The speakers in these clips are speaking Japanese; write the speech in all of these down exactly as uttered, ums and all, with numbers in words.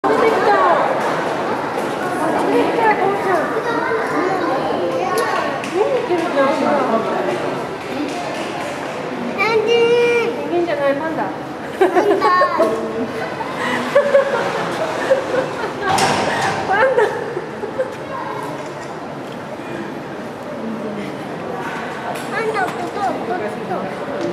パンダ。 パンダ。 パンダ。 パンダ、ここ、こっちと。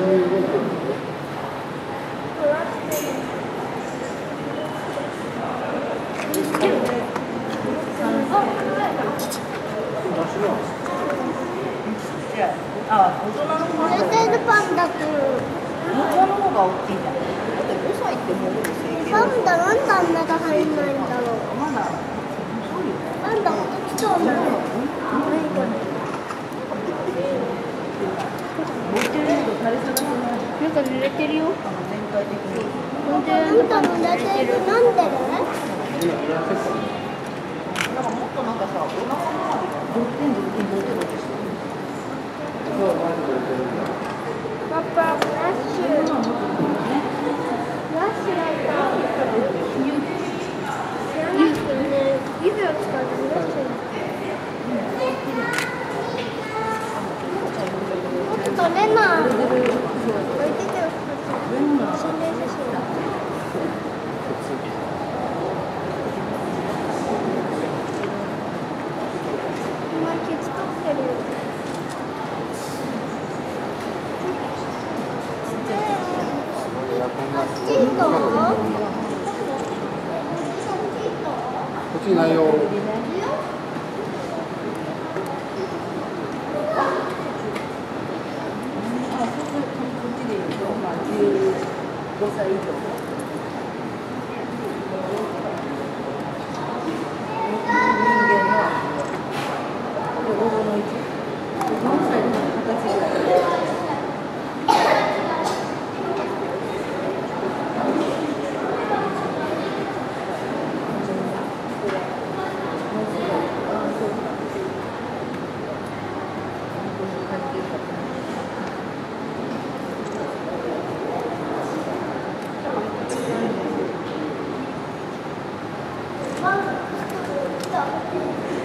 あ、大人のパンダ。 寝てるパンダくん。 向こうの方が大きいじゃん。だってごさいってもう成パンダなんであんなが入んないんだろう。 まだパンダこっちと同じ。 なんか濡れてるよ。 全体的に。 本当にあんたも寝てる。なんでね。 なんかもっとなんかさ、お腹周りがドッテンドッテンドッテンドッテンしてる。 パパ、ラッシュ。ラッシュだった。知らないけどね、指を使ってラッシュだった。もっと取れない。置いててよ、心霊写真だ。今、ケツ取ってるよ。こっちにないよ。 ごさい以上。 れ。